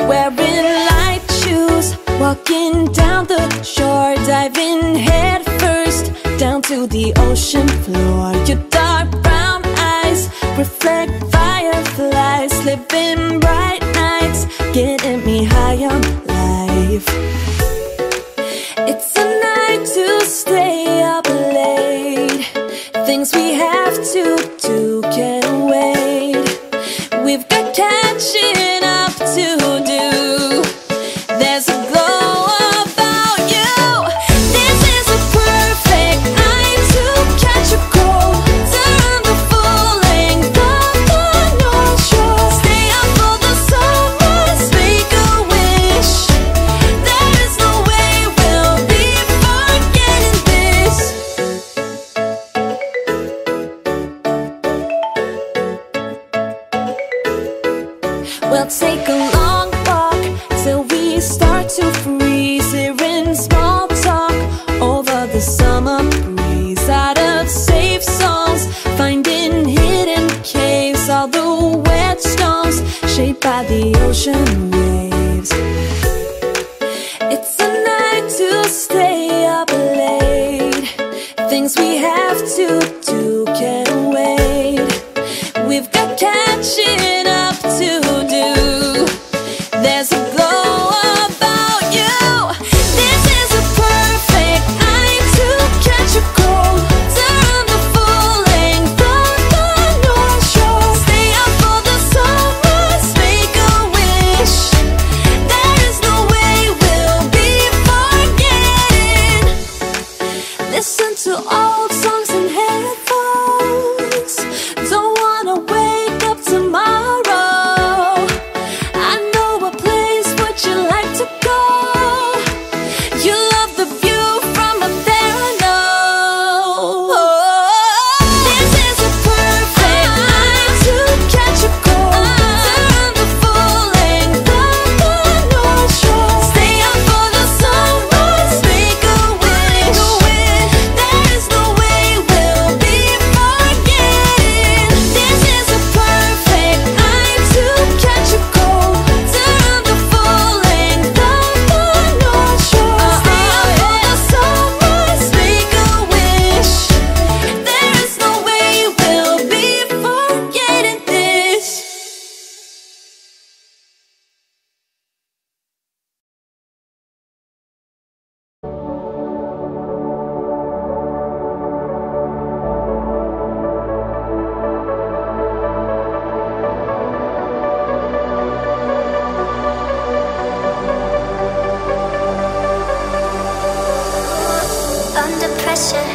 wearing light shoes, walking down the shore, diving head first down to the ocean floor. Your dark brown eyes reflect fireflies, living bright nights, getting me high on life. It's a night to stay up late, things we have to do can't wait. We've got catching up to do. There's a glow about you. This is a perfect night to catch a cold, turn the full length of the North Shore. Stay up for the sunrise, make a wish. There is no way we'll be forgetting this. We'll take a long walk till we start to freeze, hearing small talk over the summer breeze. Out of safe songs, finding hidden caves, all the whetstones shaped by the ocean waves. It's a night to stay up late, things we have to do can't wait. We've got catching up to do. There's a glow about you. This is a perfect night to catch a cold, turn the full length of the North Shore. Stay up for the sunrise, make a wish. There is no way we'll be forgetting. Listen to old songs in headphones. Don't wanna wake up tomorrow. I know a place, would you like to go? You love the view from up there, I know. This is a perfect night to catch a cold, turn the full length of the North Shore. Stay up for the sunrise, make a wish. There is no way we'll be forgetting. This is a perfect night to catch a cold, turn the full length of the North Shore. Stay up for the sunrise, make a wish. There is no way we'll be forgetting this. Under pressure,